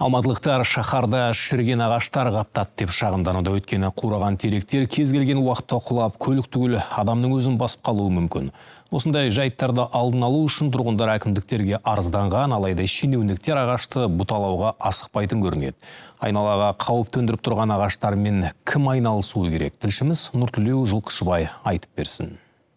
Алматылықтар шаһарда шіріген ағаштар қаптады деп шағымдануда. Өйткені қураған теректер кез келген уақытта құлап, көлік түгіл адамның өзін басып қалуы мүмкін. Осындай жайттарды алдын алу үшін тұрғындар әкімдіктерге арызданған, алайда шенеуніктер ағашты бұталауға асықпайтын көрінеді. Айналаға қауіп төндіріп тұрған ағаштармен кім айналысуы керек? Тілшіміз Нұртілеу Жылқышыбай айтып берсін.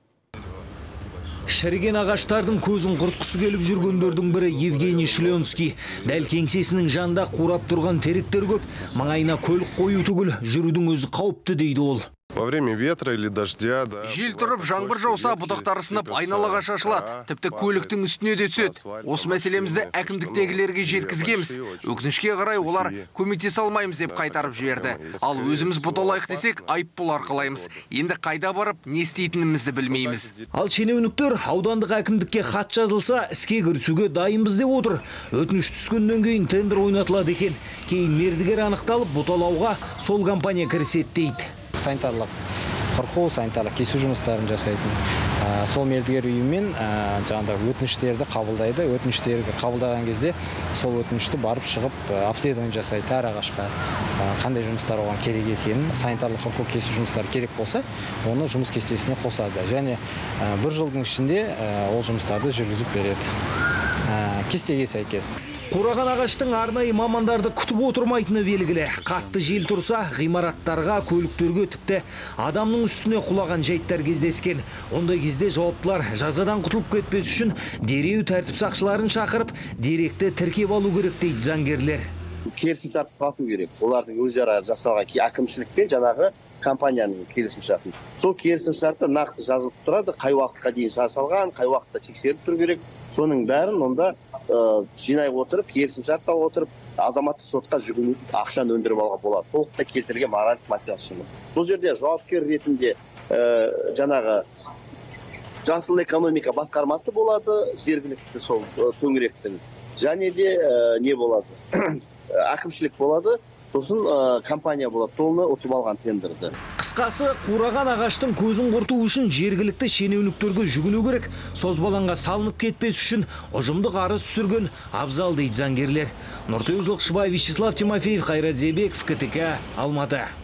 Шіріген ағаштардың көзін құртқысы келіп жүргендердің бірі Евгений Шленский. Дәл кеңсесінің жанында қурап тұрған теректер көп, маңайына көлік қою түгіл жүрудің өзі қауіпті дейді ол. Во время ветра или дождя, да. Жел тұрып, жаңбыр жауса, бұтақтары сынып, айналаға шашылады. Тіпті көліктің үстіне де түседі. Осы мәселемізді әкімдіктегілерге жеткізгеміз. Өкінішке қарай олар көмектесе алмаймыз деп қайтарып жіберді. Ал өзіміз бұталайық десек, айыппұл арқылаймыз. Енді қайда барып, не істейтінімізді білмейміз. Ал шенеуніктер аудандық әкімдікке хат жазылса, іске кірісуге дайынбыз деп отыр. Өтініш түскеннен кейін тендер ойнатылады екен. Кейін мердігер анықталып, бұталауға сол компания кіріседі дейді. Санитарлық қорғау, санитарлық кесу жұмыстарын жасайтын сол мердігер ұйыммен жаңағыдай өтініштерді қабылдайды. Өтініштерді қабылдаған кезде сол өтінішті барып шығып обследование жасайды әр ағашқа қандай жұмыстар оған керек екенін, санитарлық қорғау кесу жұмыстары керек болса, оны жұмыс кестесіне қосады. Және бір жылдың ішінде ол жұмыстарды жүргізіп береді. Кестеге сәйкес. Қураған ағаштың арнайы мамандарды күтіп отырмайтыны белгілі. Қатты жел тұрса, ғимараттарға, көліктерге, тіпті адамның үстіне құлаған жайттар кездескен. Ондай кезде жауаптылар жазадан құтылып кетпес үшін дереу тәртіп сақшыларын шақырып, деректі тіркеп алу керек дейді заңгерлер. Келісім тартып қалу керек. Олардың өзара жасалған әкімшілікпен жаңағы компанияның келісімшартын. Сол келісімшартта нақты жазылып тұрады, қай уақытқа дейін жасалған, қай уақытта тексеріп тұру керек. Соның бәрін онда жинай отырып, келісімшартта отырып, азаматтық сотқа жүгініп, ақшаны өндіріп алуға болады. Толықтай келтірілген моральдық материалдық шығын. Бұл жерде жауапкер ретінде жаңағы жасыл экономика басқармасы болады, жергілікті сол төңіректің. Және де не болады? Әкімшілік болады. Сосын компания болады, толны ұтып алған тендерді. Қысқасы, қураған ағаштың көзін құрту үшін жергілікті шенеуніктерге жүгіну керек. Созбалаңға салынып кетпес үшін ұжымдық арыз түсірген абзал дейді заңгерлер. Нұртілеу Жылқышыбай, Вячеслав Тимофеев, Қайрат Зебеков, КТК, Алматы.